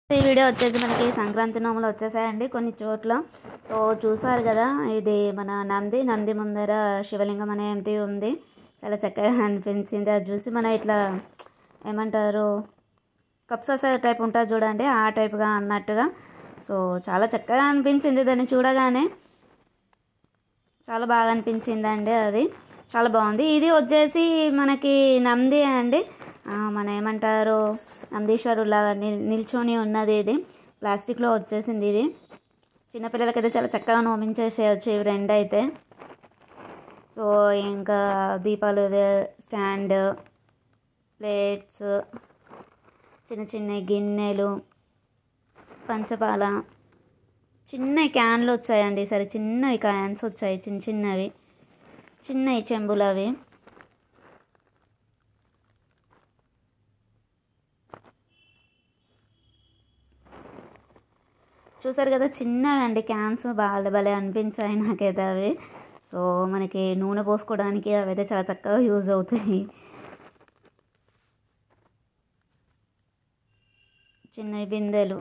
ఈ వీడియో వచ్చేసి మనకి సంక్రాంతి నోములు వచ్చేసాయండి కొన్ని చోట్ల. సో చూసారు కదా, ఇది మన నంది ముందర శివలింగం అనేది ఉంది. చాలా చక్కగా అనిపించింది. అది చూసి మన ఇట్లా ఏమంటారు, కప్సా టైప్ ఉంటుంది చూడండి, ఆ టైప్గా అన్నట్టుగా. సో చాలా చక్కగా అనిపించింది దాన్ని చూడగానే, చాలా బాగా అనిపించిందండి. అది చాలా బాగుంది. ఇది వచ్చేసి మనకి నంది అండి, మన ఏమంటారు నందీశ్వరులాగా నిల్చొని ఉన్నది. ఇది ప్లాస్టిక్లో వచ్చేసింది. ఇది చిన్నపిల్లలకైతే చాలా చక్కగా నోమించేసేయచ్చు ఇవి రెండు అయితే. సో ఇంకా దీపాలు స్టాండ్, ప్లేట్స్, చిన్న చిన్న గిన్నెలు, పంచపాల, చిన్న క్యాన్లు వచ్చాయండి. సరే చిన్నవి క్యాన్స్ వచ్చాయి, చిన్నవి చెంబులు అవి. చూసారు కదా, చిన్నవి అండి క్యాన్స్, బాగా భలే అనిపించాయి నాకైతే అవి. సో మనకి నూనె పోసుకోవడానికి అవి అయితే చాలా చక్కగా యూజ్ అవుతాయి. చిన్నవి బిందెలు,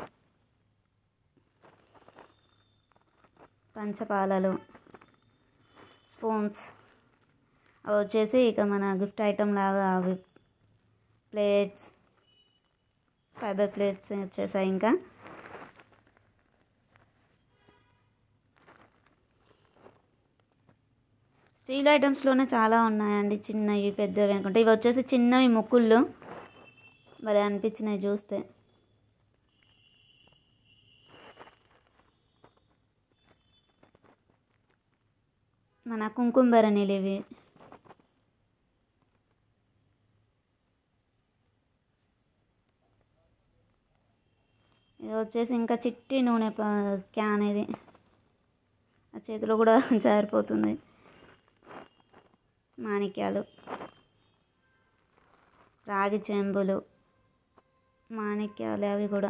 పంచపాలలు, స్పూన్స్, అవి వచ్చేసి ఇక మన గిఫ్ట్ ఐటమ్ లాగా అవి ప్లేట్స్, ఫైబర్ ప్లేట్స్ వచ్చేసాయి. ఇంకా స్టీల్ ఐటమ్స్లోనే చాలా ఉన్నాయండి, చిన్నవి పెద్దవి అనుకుంటే. ఇవి వచ్చేసి చిన్నవి ముక్కుళ్ళు, భలే అనిపించినాయి చూస్తే. మన కుంకుమ భరణీలు ఇవి. ఇది వచ్చేసి ఇంకా చిట్టి నూనె క్యాన్. ఇది ఆ చేతిలో కూడా జారిపోతుంది. మాణిక్యాలు, రాగి చెంబులు, మాణిక్యాలు అవి కూడా.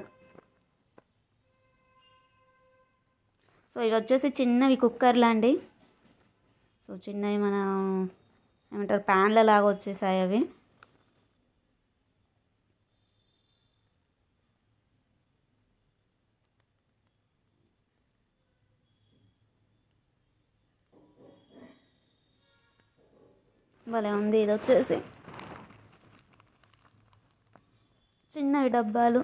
సో ఇవి వచ్చేసి చిన్నవి కుక్కర్లు అండి. సో చిన్నవి మన ఏమంటారు ప్యాన్ల లాగా వచ్చేసాయి అవి. భలే ఉంది. ఇది వచ్చేసి చిన్నవి డబ్బాలు,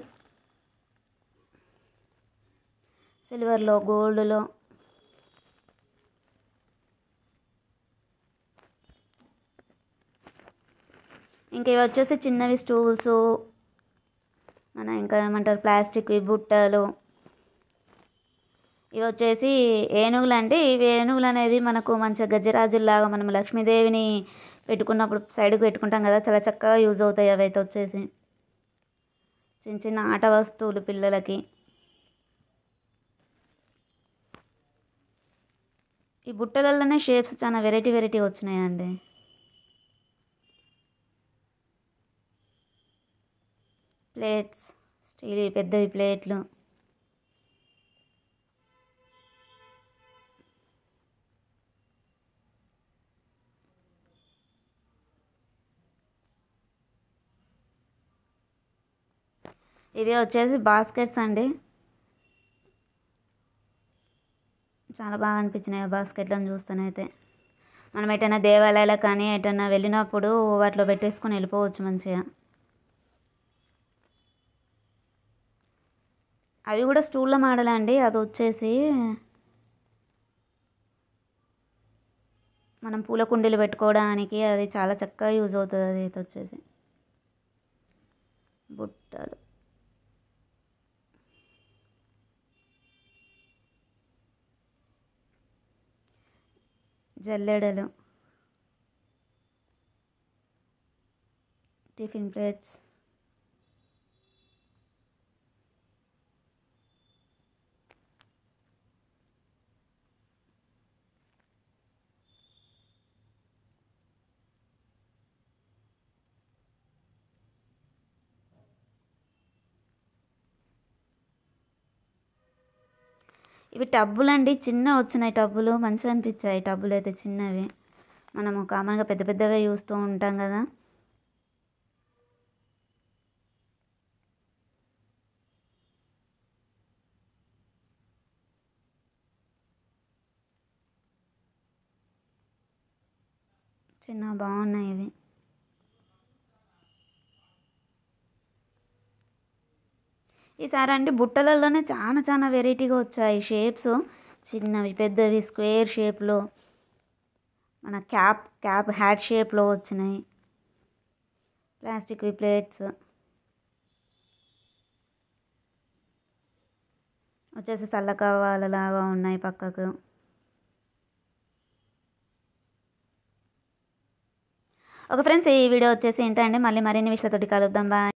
సిల్వర్లో, గోల్డ్లో. ఇంకా ఇవి వచ్చేసి చిన్నవి స్టూల్స్, మన ఇంకా ఏమంటారు ప్లాస్టిక్ బుట్టలు. ఇవి వచ్చేసి ఏనుగులు అండి. ఇవి ఏనుగులు అనేది మనకు మంచిగా గజరాజుల్లాగా మనం లక్ష్మీదేవిని పెట్టుకున్నప్పుడు సైడ్కి పెట్టుకుంటాం కదా, చాలా చక్కగా యూజ్ అవుతాయి అవి అయితే వచ్చేసి. చిన్న ఆట వస్తువులు పిల్లలకి. ఈ బుట్టలలోనే షేప్స్ చాలా వెరైటీ వచ్చినాయండి. ప్లేట్స్, స్టీల్ పెద్దవి ప్లేట్లు. ఇవి వచ్చేసి బాస్కెట్స్ అండి. చాలా బాగా అనిపించినాయి ఆ బాస్కెట్లను చూస్తేనైతే. మనం ఎటైనా దేవాలయాలకు కానీ ఎటైనా వెళ్ళినప్పుడు వాటిలో పెట్టేసుకొని వెళ్ళిపోవచ్చు మంచిగా. అవి కూడా స్టూళ్ళ మోడల్ అండి. అది వచ్చేసి మనం పూల కుండీలు పెట్టుకోవడానికి అది చాలా చక్కగా యూజ్ అవుతుంది. అది అయితే వచ్చేసి బుట్టలు, జల్లెడలు, టిఫిన్ ప్లేట్స్, ఇవి టబ్బులు అండి. చిన్న వచ్చినాయి టబ్బులు, మంచిగా అనిపించాయి టబ్బులు అయితే చిన్నవి. మనము కామన్గా పెద్దవే చూస్తూ ఉంటాం కదా. చిన్న బాగున్నాయి ఇవి. ఈసారి అంటే బుట్టలలోనే చాలా చాలా వెరైటీగా వచ్చాయి షేప్స్. చిన్నవి పెద్దవి స్క్వేర్ షేప్లో, మన క్యాప్ హ్యాట్ షేప్లో వచ్చినాయి. ప్లాస్టిక్ ప్లేట్స్ వచ్చేసి సల్లకవ్వాలలాగా ఉన్నాయి పక్కకు. ఓకే ఫ్రెండ్స్, ఈ వీడియో వచ్చేసి ఇంత అండి. మళ్ళీ మరిన్ని విషయాలతోటి కలుద్దాం. బాయ్.